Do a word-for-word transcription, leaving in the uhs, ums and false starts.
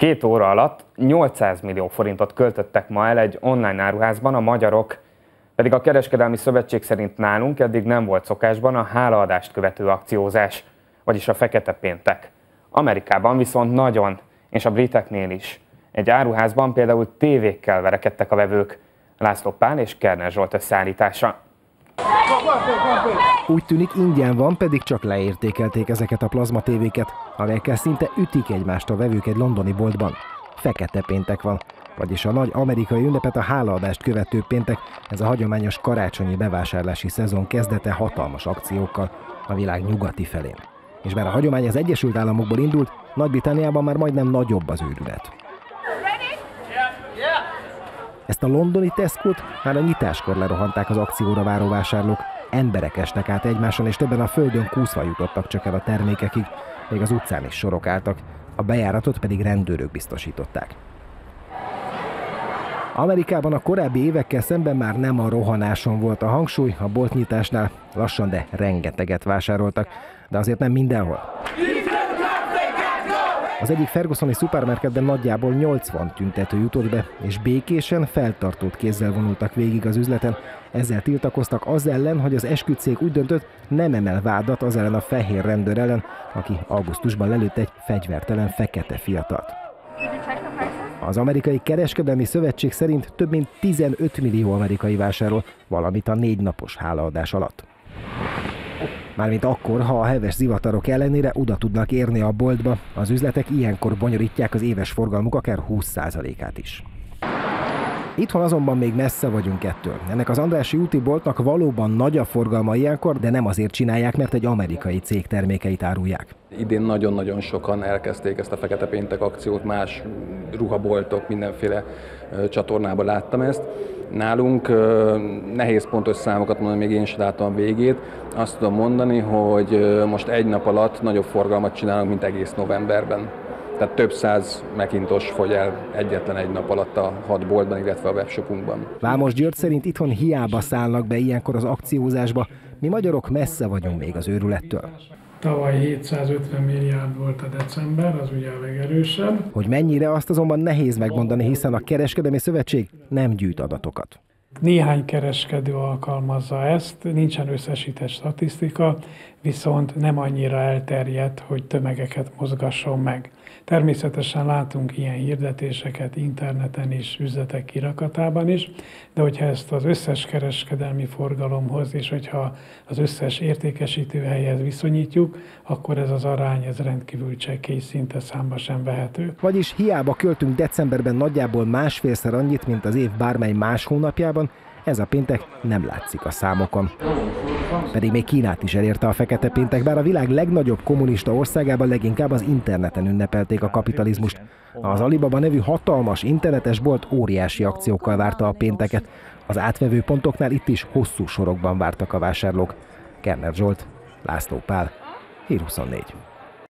Két óra alatt nyolcszáz millió forintot költöttek ma el egy online áruházban a magyarok, pedig a Kereskedelmi Szövetség szerint nálunk eddig nem volt szokásban a hálaadást követő akciózás, vagyis a fekete péntek. Amerikában viszont nagyon, és a briteknél is. Egy áruházban például tévékkel verekedtek a vevők. László Pál és Kerner Zsolt összeállítása. Úgy tűnik, ingyen van, pedig csak leértékelték ezeket a plazma tévéket, amelyekkel szinte ütik egymást a vevők egy londoni boltban. Fekete péntek van, vagyis a nagy amerikai ünnepet, a hálaadást követő péntek, ez a hagyományos karácsonyi bevásárlási szezon kezdete hatalmas akciókkal a világ nyugati felén. És bár a hagyomány az Egyesült Államokból indult, Nagy-Britanniában már majdnem nagyobb az őrület. Ezt a londoni Tescót már a nyitáskor lerohanták az akcióra váró vásárlók. Emberek estek át egymáson, és többen a földön kúszva jutottak csak el a termékekig, még az utcán is sorok álltak, a bejáratot pedig rendőrök biztosították. Amerikában a korábbi évekkel szemben már nem a rohanáson volt a hangsúly, a boltnyitásnál lassan, de rengeteget vásároltak, de azért nem mindenhol. Az egyik fergusoni szupermarketben nagyjából nyolcvan tüntető jutott be, és békésen, feltartott kézzel vonultak végig az üzleten. Ezzel tiltakoztak az ellen, hogy az esküdtcég úgy döntött, nem emel vádat az ellen a fehér rendőr ellen, aki augusztusban lelőtt egy fegyvertelen fekete fiatalt. Az Amerikai Kereskedelmi Szövetség szerint több mint tizenöt millió amerikai vásárol valamit a négy napos hálaadás alatt. Mármint akkor, ha a heves zivatarok ellenére oda tudnak érni a boltba, az üzletek ilyenkor bonyolítják az éves forgalmuk akár húsz százalékát is. Itthon azonban még messze vagyunk ettől. Ennek az Andrássy úti boltnak valóban nagy a forgalma ilyenkor, de nem azért csinálják, mert egy amerikai cég termékeit árulják. Idén nagyon-nagyon sokan elkezdték ezt a fekete péntek akciót, más ruhaboltok, mindenféle csatornában láttam ezt. Nálunk nehéz pontos számokat mondani, még én sem láttam a végét. Azt tudom mondani, hogy most egy nap alatt nagyobb forgalmat csinálunk, mint egész novemberben. Tehát több száz Macintosh fogy el egyetlen egy nap alatt a hat boltban, illetve a webshopunkban. Vámos György szerint itthon hiába szállnak be ilyenkor az akciózásba, mi magyarok messze vagyunk még az őrülettől. Tavaly hétszázötven milliárd volt a december, az ugye a legerősebb. Hogy mennyire, azt azonban nehéz megmondani, hiszen a Kereskedelmi Szövetség nem gyűjt adatokat. Néhány kereskedő alkalmazza ezt, nincsen összesített statisztika, viszont nem annyira elterjedt, hogy tömegeket mozgasson meg. Természetesen látunk ilyen hirdetéseket interneten is, üzletek kirakatában is, de hogyha ezt az összes kereskedelmi forgalomhoz és hogyha az összes értékesítőhelyhez viszonyítjuk, akkor ez az arány ez rendkívül csekély, szinte számba sem vehető. Vagyis hiába költünk decemberben nagyjából másfélszer annyit, mint az év bármely más hónapjában, ez a péntek nem látszik a számokon. Pedig még Kínát is elérte a fekete péntek, bár a világ legnagyobb kommunista országában leginkább az interneten ünnepelték a kapitalizmust. Az Alibaba nevű hatalmas internetes bolt óriási akciókkal várta a pénteket. Az átvevő pontoknál itt is hosszú sorokban vártak a vásárlók. Kerner Zsolt, László Pál, Hír huszonnégy.